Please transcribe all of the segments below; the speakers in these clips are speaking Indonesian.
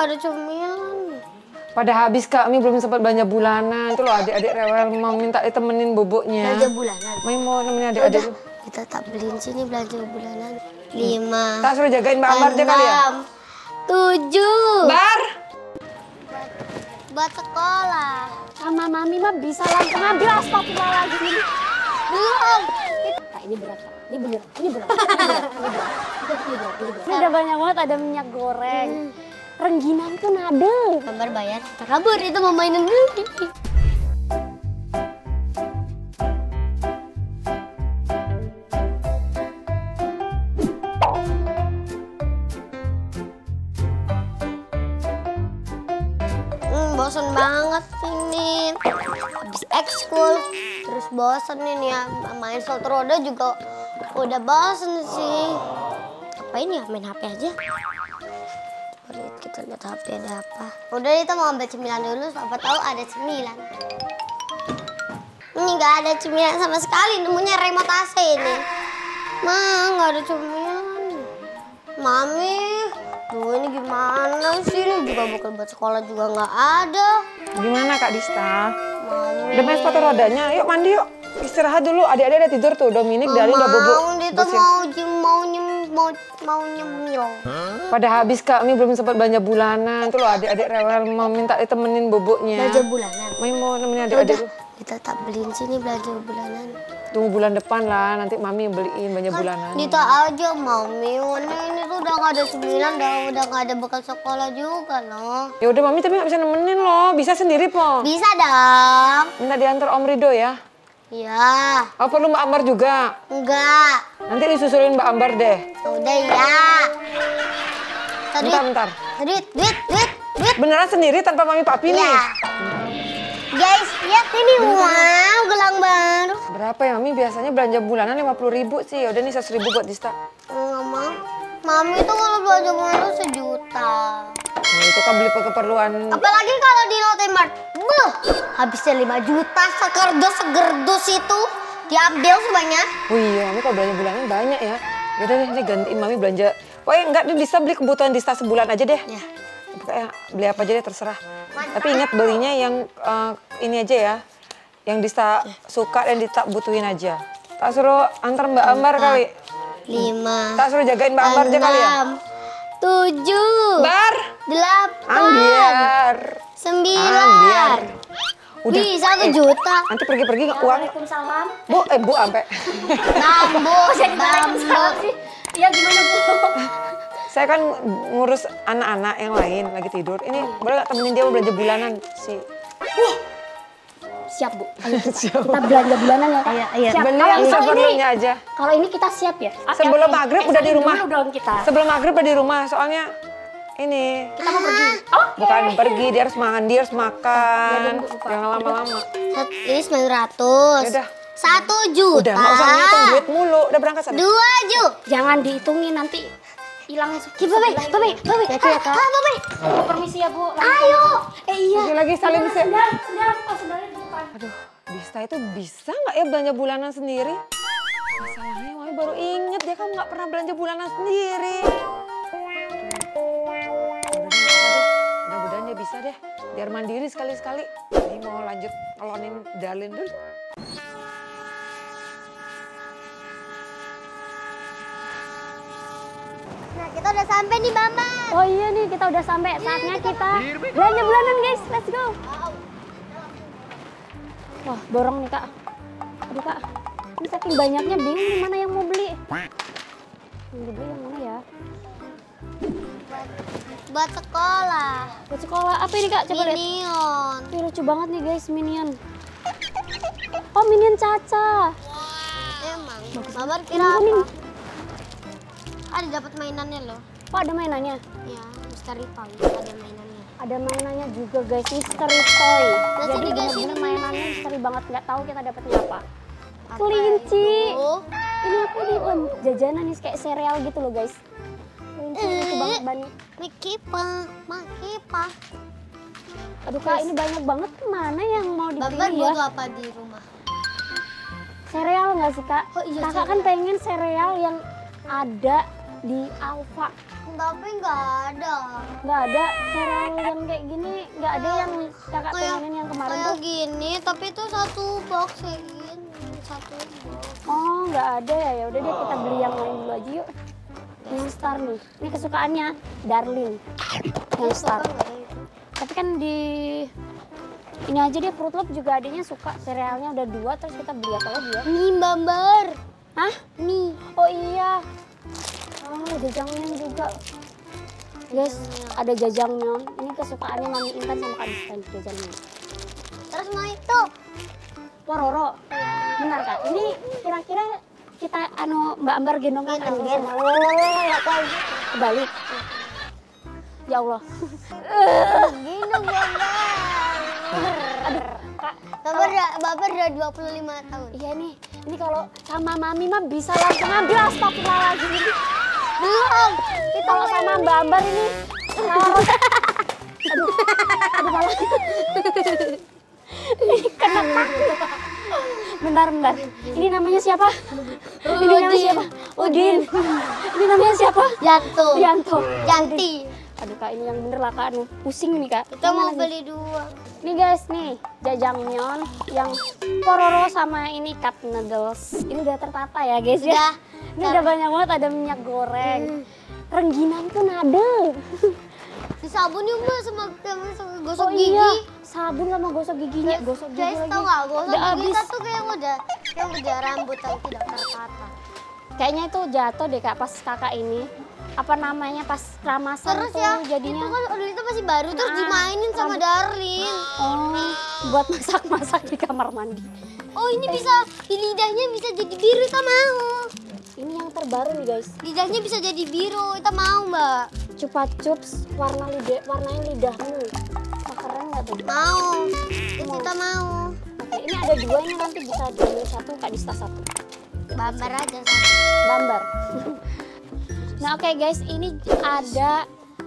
nggak ada cemilan. Pada habis Kak, Mami belum sempat belanja bulanan. Itu loh adik-adik rewel mau minta ditemenin boboknya. Belanja bulanan? Mami mau nemenin adik-adik. Kita tak beliin sini belanja bulanan. 5. Tak suruh jagain Mbak Ambar aja kali ya? 7. Bar! Buat sekolah. Sama Mami mah bisa langsung ambil, astagfirullahaladzim. Belum. Kak, ini berat Kak. Ini bener, ini berat. Ini udah banyak banget, ada minyak goreng. Rengginang tuh nadel. Gambar bayar. Kita kabur, itu mau mainin dulu. Bosan banget ini. Habis ekskul, terus bosan ini ya. Main sepatu roda juga udah bosan sih. Apa ini ya? Main HP aja. Coba lihat, kita lihat HP ada apa. Udah kita mau ambil cemilan dulu, siapa tahu ada cemilan. Ini nggak ada cemilan sama sekali, nemunya remote AC ini. Nggak ada cemilan. Mami, duh ini gimana sih? Ini juga bukan buat sekolah juga nggak ada. Gimana Kak Dista? Mami. Udah main sepatu rodanya, yuk mandi yuk. Istirahat dulu, adik-adik ada tidur tuh. Dominik, Dalin udah bobo. Dia mau nyemil. Pada habis Kak, Mami belum sempat belanja bulanan. Itu loh adik-adik rewel mau minta ditemenin boboknya. Belanja bulanan? Mami mau nemenin adik-adik. Kita tak beliin sini belanja bulanan. Tunggu bulan depan lah, nanti Mami beliin belanja bulanan. Dita aja Mami, ini tuh udah nggak ada cemilan, udah nggak ada bekal sekolah juga loh. Ya udah Mami tapi nggak bisa nemenin loh, bisa sendiri po. Bisa dong. Minta diantar Om Rido ya. Iya. Oh perlu Mbak Ambar juga? Enggak. Nanti disusulin Mbak Ambar deh. Udah ya. Bentar. Duit. Beneran sendiri tanpa Mami Papi nih? Ya. Guys, lihat ini, wow, gelang baru. Berapa ya Mami? Biasanya belanja bulanan 50.000 sih. Udah nih 100.000 buat Dista. Nggak mau. Mami tuh kalau belanja bulanan 1 juta. Nah, itu kan beli keperluan. Apalagi kalau di Lotte Mart, habisnya 5 juta segerdus itu diambil semuanya. Oh iya, Mami kalau belanja bulanan banyak ya. Yaudah deh, ini gantiin Mami belanja. Pokoknya enggak, Dista beli kebutuhan Dista sebulan aja deh. Ya. Pokoknya beli apa aja deh terserah. Tapi ingat belinya yang ini aja ya. Yang Dista suka dan Dista butuhin aja. Tak suruh antar Mbak Ambar kali. 5. Tak suruh jagain Mbak Ambar aja kali ya. 7. Bar. 8. Ambiar. 9. Ambiar. Udah. Wih, 1 juta. Nanti pergi-pergi uang. Waalaikumsalam. Bu sampai. Bambu. sih? Iya gimana Bu? Saya kan ngurus anak-anak yang lain lagi tidur. Ini boleh nggak temenin dia mau belanja bulanan sih? Siap Bu. Ayo kita belanja bulanan ya Kak. Iya. Siap. Beli Kalau yang ini- seperlunya aja. Kalau ini kita siap ya. Sebelum maghrib udah di rumah. Dulu dong kita. Sebelum maghrib udah di rumah, soalnya ini Kita mau pergi. Oh, bukan pergi, dia harus makan, dia harus makan. lupa. Jangan lama-lama. Ini 900. Yaudah. 1 juta. Udah nggak usah ngitung duit mulu, udah berangkat sana. 2 juta. jangan dihitungin nanti hilang. Babe. Bu, permisi ya Bu. Ayo. Iya. Masih lagi saling sih. Sedang. Oh, sebenarnya di depan. Aduh, Dista itu bisa nggak ya belanja bulanan sendiri? Masalahnya Mami baru inget dia kan nggak pernah belanja bulanan sendiri. Mudah-mudahan dia bisa deh, biar mandiri sekali-sekali. Ini mau lanjut ngelonin Dalin dulu. Nah, kita udah sampai nih, Mama. Oh iya nih, kita udah sampai. Saatnya kita belanja bulanan guys. Let's go. Wah, borong nih Kak. Aduh Kak, ini saking banyaknya bingung nih mana yang mau beli. Yang dibeli yang mana ya? Buat sekolah. Buat sekolah. Apa ini Kak? Coba lihat. Minion. Ih, lucu banget nih guys, Minion. Oh, Minion Caca. Emang. Mama kira Ini apa? kuning. Ada dapat mainannya loh. Oh, ada mainannya. Ya, misteri toy ada mainannya. Ada mainannya juga guys, mystery toy. Nah, Jadi sini, guys, bener-bener sini. mainannya misteri banget, nggak tahu kita dapatnya apa. Apa Kelinci. itu? Ini apa nih? Jajanan nih kayak sereal gitu loh guys. Kelinci lucu banget Bani. Makipa. Aduh Kak, ini banyak banget. Mana yang mau Bapak dipilih ya? butuh apa di rumah? Sereal nggak sih Kak? Oh, iya, Kakak kan pengen sereal yang ada di Alfa. Tapi nggak ada. Nggak ada sereal yang kayak gini, nggak ada yang kakak pengenin yang kemarin Kayak tuh. gini, tapi itu satu box kayak gini. Satu box. Oh, nggak ada ya. Ya udah deh kita beli yang lain dulu aja yuk. Yang Star nih. Ini kesukaannya Darlin. Yang Star. Tapi kan di ini aja dia Fruit Loop juga adanya suka serealnya udah 2, terus kita beli apa lagi ya? Mie Bambar. Hah? Mie. Oh iya. Oh, jajangmyeon juga. Guys, ada jajangmyeon. Ini kesukaannya Mami Intan sama Kak Dista, jajangmyeon. Terus mau itu. Pororo. Benar Kak. Ini kira-kira kita Mbak Ambar gendongan kebalik. Ya Allah. Gini Bambar. Aduh, Kak. Bapak udah 25 tahun. Iya nih. Ini kalau sama Mami mah bisa langsung ambil, astagfirullahaladzim. Belum. Kalau sama Mbak Ambar ini aduh malah kena kaki. Bentar. Ini namanya siapa? Ini namanya siapa? Udin. Ini namanya siapa? Yanto. Yanti. Aduh Kak, ini yang bener lah Kak. Pusing nih Kak. Kita mau beli 2. Nih guys, nih jajangmyeon yang pororo sama ini cup noodles. Ini udah tertata ya guys ya. Ini udah banyak banget, ada minyak goreng. Rengginang pun ada. Di sabun yuk Mbak sama gosok Oh gigi. iya, sabun sama gosok giginya. Gosok gigi Guys, lagi. tau gak? Gosok Udah gigi habis. kita tuh kayak udah rambut yang tidak tertata. Kayaknya itu jatuh deh Kak pas kakak ini. Apa namanya pas ramasan Terus tuh ya, jadinya. itu kan udah itu masih baru terus dimainin sama Darlin. Oh, buat masak-masak di kamar mandi. Oh ini bisa, lidahnya bisa jadi biru, kita mau. Ini yang terbaru nih guys. Lidahnya bisa jadi biru, kita mau Mbak. Chupa Chups warnain lidahmu. Wah, keren nggak tuh? Mau, kita mau. Oke, ini ada 2, ini nanti bisa diambil 1, Kak Dista 1. Bambar aja satu. Bambar. Nah oke guys, ini ada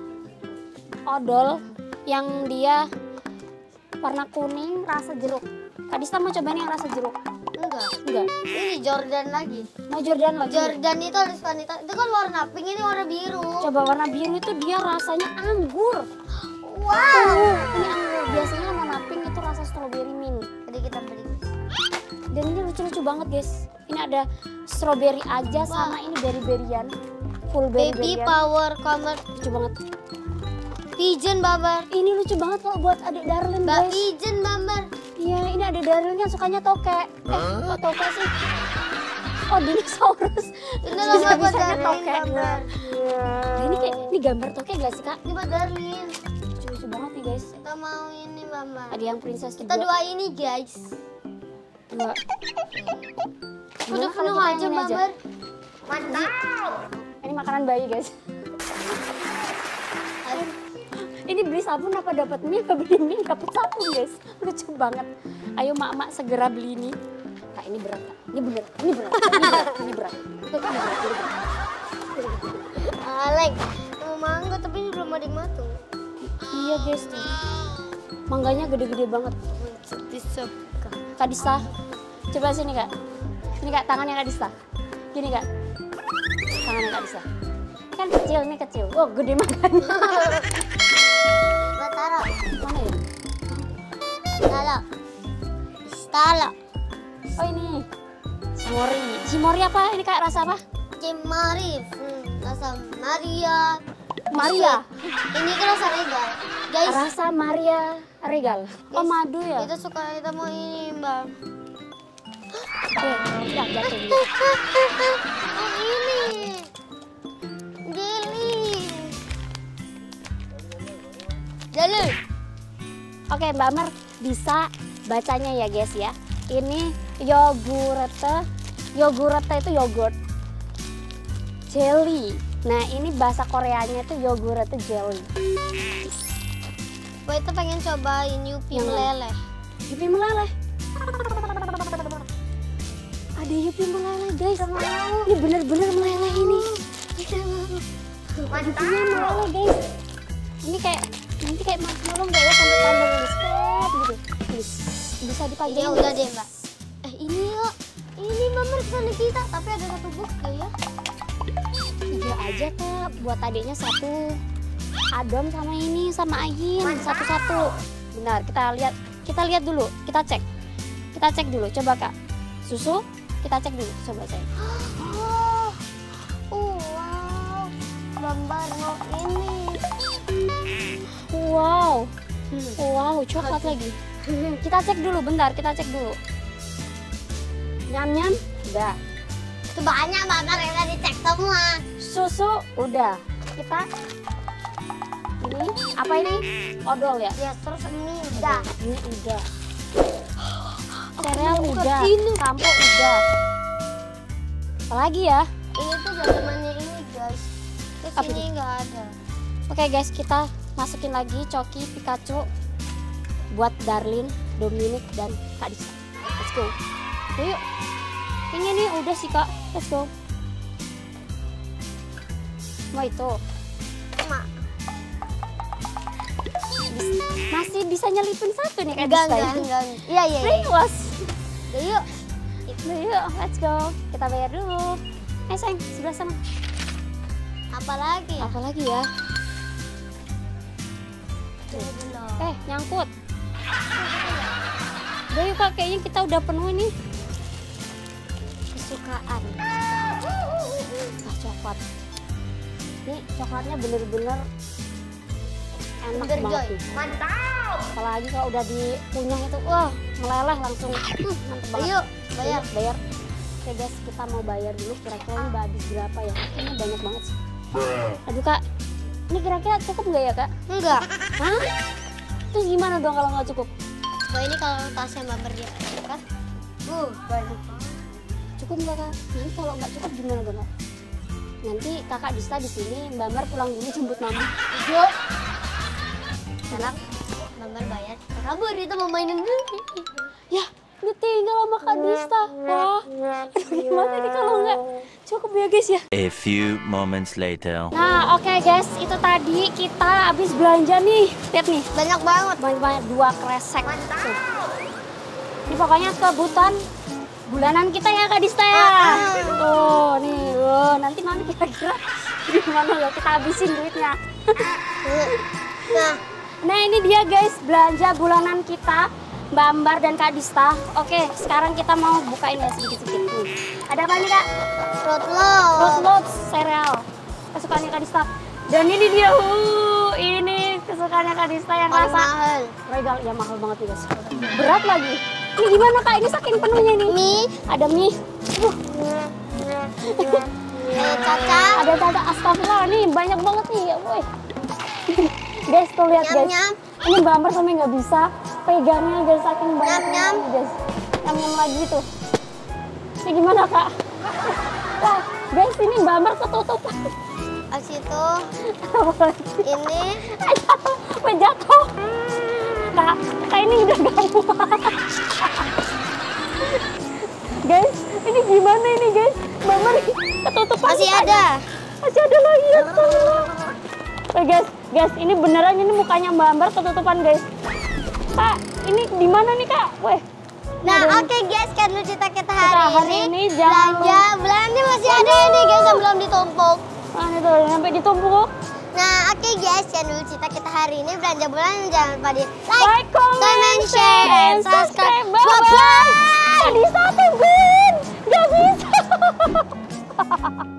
odol yang dia warna kuning rasa jeruk. Kak Dista mau cobain yang rasa jeruk? Enggak. Ini Jordan lagi. Mau Jordan lagi? Jordan itu harus wanita, itu kan warna pink, ini warna biru. Coba warna biru itu dia rasanya anggur. Wow. Ini anggur, biasanya warna pink itu rasa strawberry mint. Jadi kita beli. Dan ini lucu-lucu banget guys. Ini ada strawberry aja sama ini berry-berryan. Full Baby berry-berryan. Power Comer Lucu banget. Pigeon Bambar. Ini lucu banget kalau buat adik Darlin Mbak guys. Pigeon Bambar. Iya, ini ada Darlin kan sukanya toke. Kok toke sih? Oh, dinosaurus. Ini loh Mbak Bisa-bisanya Darlin toke. Bambar. Nah, ini gambar toke gak sih, Kak? Ini Mbak Darlin. Lucu banget nih, guys. Kita mau ini Bambar. Ada yang princess Kita juga. dua ini guys. Dua. Udah Gimana penuh kalau kita aja yang ini Bambar. Mantap. Ini makanan bayi, guys. Ini beli sabun apa dapat mie? Apa beli mie dapat sabun, guys. Lucu banget. Ayo mak-mak segera beli ini. Kak, ini berat, Kak. Ini bener. Ini berat. Ini berat. Tuh, ini berat. Alek, mau mangga tapi ini belum ada yang matang. Iya, guys. Tuh. Mangganya gede-gede banget. Kak Dista, coba sini Kak. Ini Kak, tangannya Kak Dista. Gini Kak, tangannya Kak Dista. Ini kan kecil, ini kecil. Oh, gede mangganya. Mbak Tara. Mana ya? Stala. Stala. Oh ini, Cimori. Cimori apa? Ini Kak rasa apa? Cimari. Rasa Maria. Maria. Ini kan rasa regal. Guys, Rasa Maria Regal. Oh madu ya? kita mau ini Mbak. Oke, udah jatuh. Oh ini. Jelly. Oke Mbak Amar bisa bacanya ya guys ya. Ini yogurte. Yogurte itu yogurt. Jelly. Nah ini bahasa Koreanya itu yogurte jelly. Gue itu pengen cobain Yupi Yang mana? meleleh. Yupi meleleh. Ada Yupi meleleh guys. Ini bener-bener meleleh ini. Yupinya meleleh guys. Ini kayak nanti kayak marshmallow nggak ya sampai panjang ini step gitu. Bisa Ini dipanjangin. udah deh Mbak. Ini yuk. Ini Mama kesana kita, tapi ada satu box ya. Udah aja Kak, buat adiknya satu. Adam sama ini sama Ayin satu-satu. Benar, kita lihat dulu, kita cek dulu, coba Kak. Susu, kita cek dulu, coba cek. Wow, gambar ini. Wow, wow, coklat lagi. Kita cek dulu, bentar, kita cek dulu. Nyam-nyam, udah. Itu banyak banget yang udah dicek semua. Susu, udah. Kita, ini, apa ini? Odol ya? Ya terus ini udah. Ini udah. Sereal mau ke udah, sini. sampo udah. Apalagi ya? Ini tuh zamannya ini guys. Terus Apa ini nggak ada. Oke guys, kita masukin lagi Coki, Pikachu buat Darlin, Dominic, dan Kak Disa. Let's go. Yuk. Ini nih udah sih Kak. Let's go. Mau itu. Cuma Masih bisa nyelipin satu nih Kak enggak, Disa. enggak. Iya, iya, iya. Priwas. Udah, yuk. Yuk, let's go. Kita bayar dulu. Sayang, sebelah sana. Apalagi? Apalagi ya? Nyangkut. Udah yuk Kak, kayaknya kita udah penuh nih. Kesukaan. Coklat. Ini coklatnya bener-bener enak Burger banget Joy. nih. Mantap. Apalagi kalau udah dikunyah itu, wah meleleh langsung. Mantap banget. Yuk, bayar. Bayar. Oke guys, kita mau bayar dulu. Kira-kira ini habis berapa ya? Ini banyak banget sih. Aduh Kak, ini kira-kira cukup nggak ya Kak? Enggak. Hah? Terus gimana dong kalau nggak cukup? Wah, ini kalau tasnya Mbak Berdia kan? Banyak. Cukup nggak Kak? Nanti kalau nggak cukup gimana dong Kak? Nanti Kakak Dista di sini, Mbak Mer pulang dulu jemput Mama. Yuk. Enak. Mbak Mer bayar. Kabur itu mau mainin dulu. Ya, udah tinggal sama Kak Dista. Wah, gimana nih kalau nggak cukup ya guys ya? A few moments later. Nah, oke guys, itu tadi kita habis belanja nih. Lihat nih, Banyak banget. banyak-banyak 2 kresek. Tuh. Ini pokoknya kebutuhan bulanan kita ya Kak Dista ya. Tuh, nih. Nanti Mami kira-kira gimana ya kita habisin duitnya. Nah, ini dia guys belanja bulanan kita. Mbak Ambar dan Kak Dista. Oke, sekarang kita mau bukain ya sedikit-sedikit. Ada apa nih Kak? Fruit Loops. Fruit Loops cereal. Kesukaannya Kak Dista. Dan ini dia, ini kesukaannya Kak Dista yang Paling rasa mahal. regal. Ya mahal banget guys. Berat lagi. Ini gimana Kak? Ini saking penuhnya nih. Mie. Ada mie. Caca. Ada tata astagfirullah. Nih banyak banget nih. Ya, woy. Guys, tuh lihat guys. Nyam-nyam. Ini Mbak Ambar sampai nggak bisa pegangnya guys, saking banyak. Nyam-nyam. Guys. Nyam-nyam lagi tuh. Ini gimana Kak? Wah, guys ini Mbak Ambar ketutupan. Abis itu ini Jatuh. Kak ini udah gak muat. Guys, ini gimana ini guys? Mbak Ambar ketutupan. masih ada. Masih ada lagi ya. Guys, ini beneran ini mukanya Mbak Ambar ketutupan guys. Kak, ini di mana nih Kak? Weh. Nah, oke guys, kan lu cerita kita hari ini jangan belanja bulannya masih ada ini guys yang belum ditumpuk. Nah, itu sampai ditumpuk. Nah, oke guys, kan dulu cerita kita hari ini belanja bulan jangan lupa di Like, comment, share, and subscribe. Bye-bye. Tadi satu, Gun. Gak bisa.